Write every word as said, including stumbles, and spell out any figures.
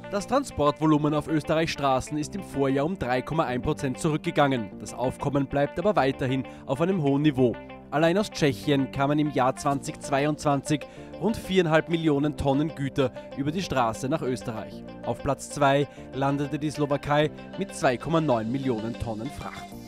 Das Transportvolumen auf Österreichs Straßen ist im Vorjahr um drei Komma eins Prozent zurückgegangen. Das Aufkommen bleibt aber weiterhin auf einem hohen Niveau. Allein aus Tschechien kamen im Jahr zweitausendzweiundzwanzig rund viereinhalb Millionen Tonnen Güter über die Straße nach Österreich. Auf Platz zwei landete die Slowakei mit zwei Komma neun Millionen Tonnen Fracht.